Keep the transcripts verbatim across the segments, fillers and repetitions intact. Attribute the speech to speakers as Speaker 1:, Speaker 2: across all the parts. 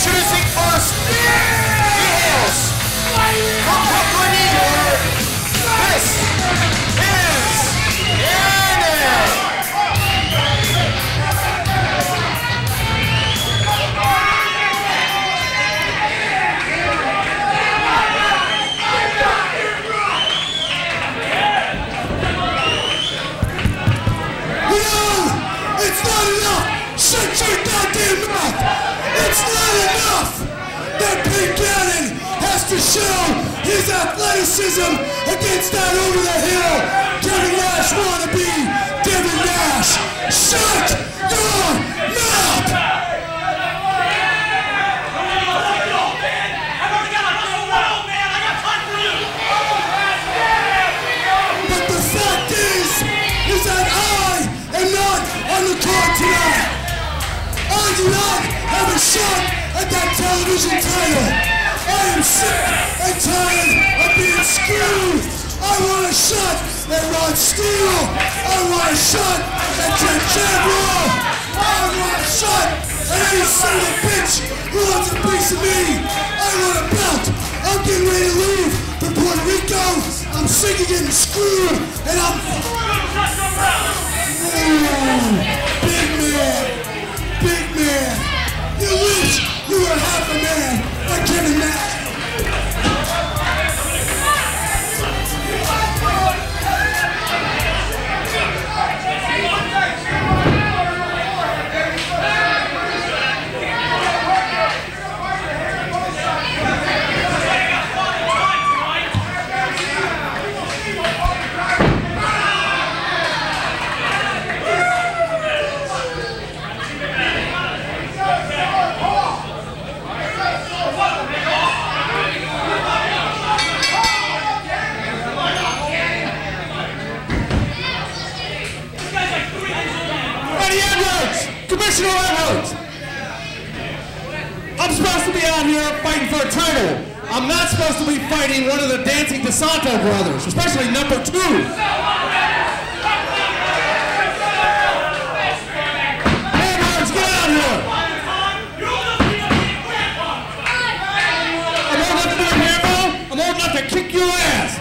Speaker 1: Introducing first, he hails from Brooklyn, New York. This is Yannick.
Speaker 2: It's not enough! Shut your goddamn mouth! It's not enough! That Pete Cannon has to show his athleticism against that over-the-hill Kevin Nash wannabe, Devin Nash! Shut your mouth! But the fact is, is that I am not on the card tonight. I do not have a shot at that television title. I am sick and tired of being screwed. I want a shot at Rod Steele. I want a shot at Ted Chadwell. I want a shot at any single bitch who wants a piece of me. I want a belt. I'm getting ready to leave for Puerto Rico. I'm sick of getting screwed, and I'm... Ooh, big man, big man. You wish you were half a man like Kevin Nash.
Speaker 3: Commissioner Edwards! I'm supposed to be out here fighting for a title. I'm not supposed to be fighting one of the dancing DeSanto brothers, especially number two. Edwards, get out here! I'm old enough to do a hammer. I'm old enough to kick your ass.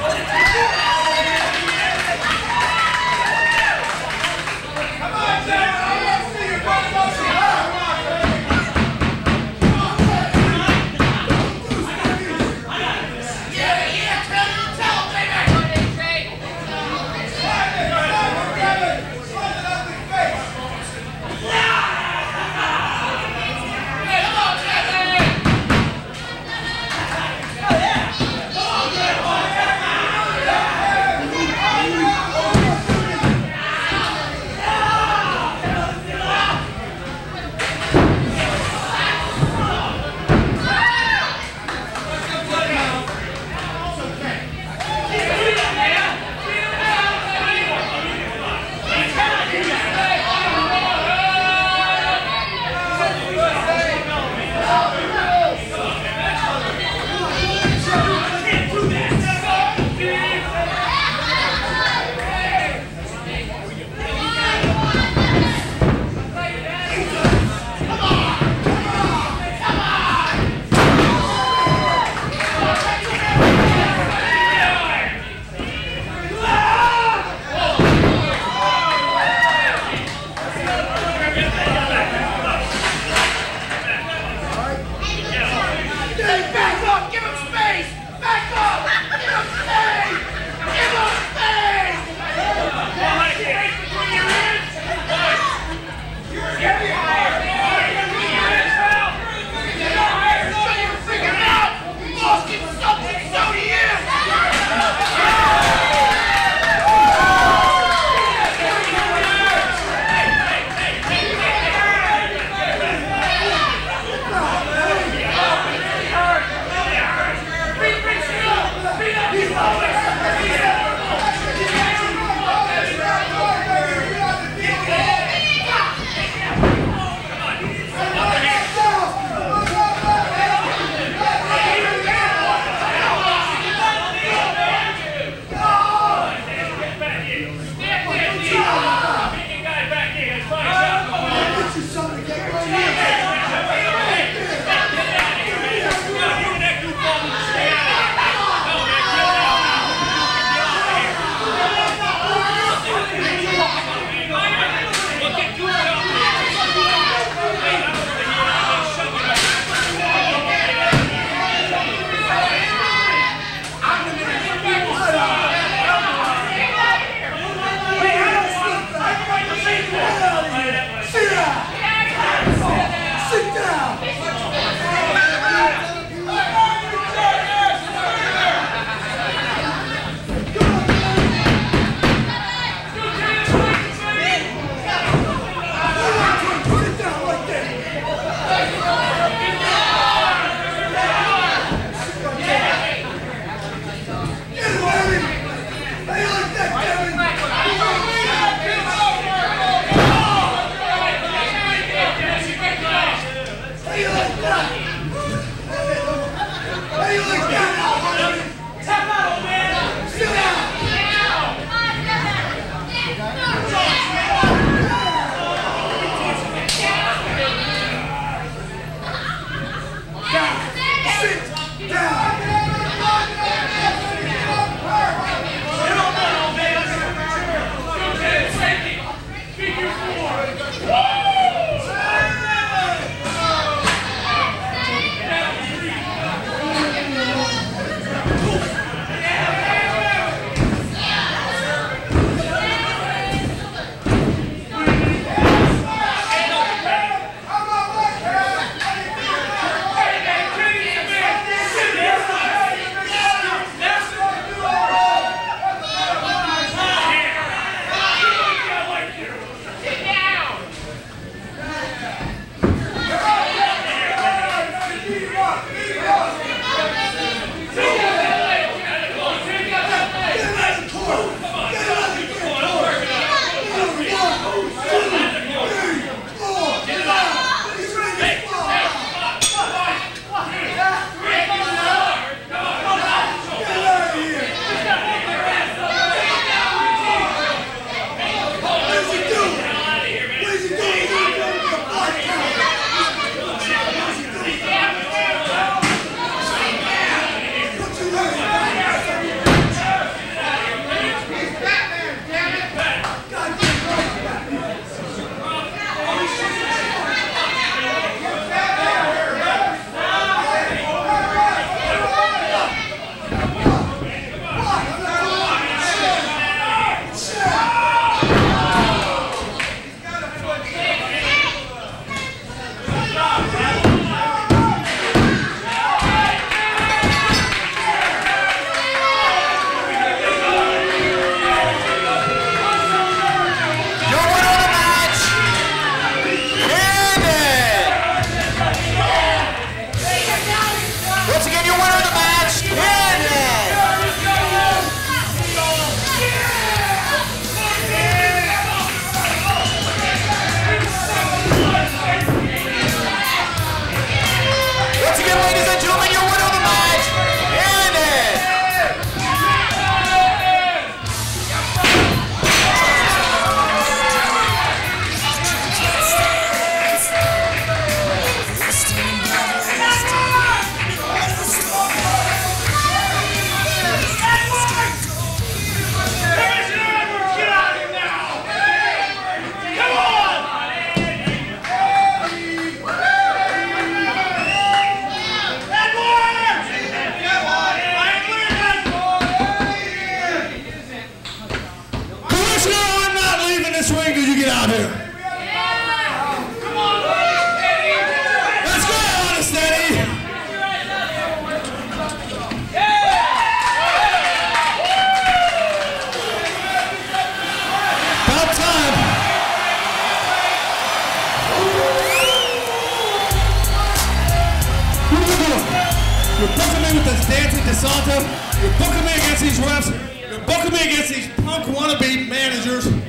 Speaker 3: You're booking me with this dancing DeSanto. You're booking me against these refs. You're booking me against these punk wannabe managers. You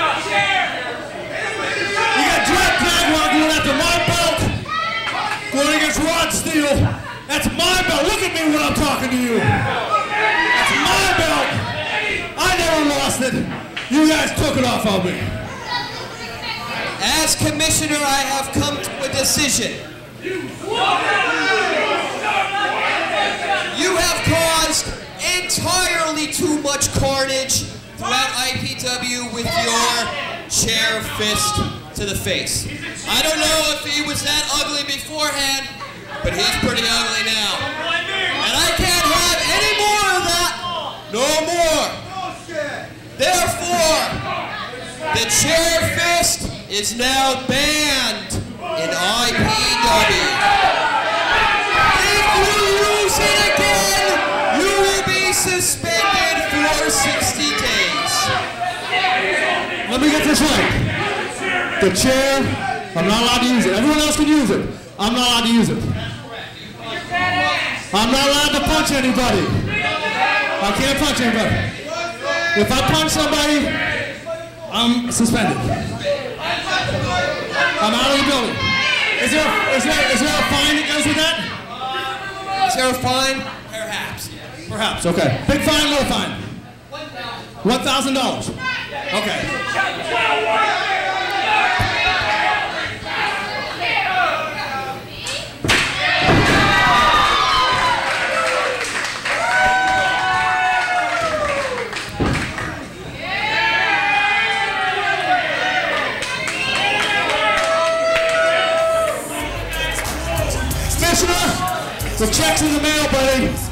Speaker 3: got Jack Jaguar going after my belt, going against Rod Steele. That's my belt. Look at me when I'm talking to you. That's my belt. I never lost it. You guys took it off of me.
Speaker 4: As commissioner, I have come to a decision. You have caused entirely too much carnage throughout I P W with your chair fist to the face. I don't know if he was that ugly beforehand, but he's pretty ugly now. And I can't have any more of that. No more. Therefore, the chair fist is now banned in I P W. If you use it again, you will be suspended for sixty days.
Speaker 3: Let me get this right. The chair, I'm not allowed to use it. Everyone else can use it. I'm not allowed to use it. I'm not allowed to punch anybody. I can't punch anybody. If I punch somebody, I'm suspended. I'm out of the building. Is there, is there, is there a fine that goes with that?
Speaker 4: Is there a fine? Perhaps.
Speaker 3: Perhaps, okay. Big fine, little fine? one thousand dollars. Okay. Commissioner, the check's in the mail, buddy.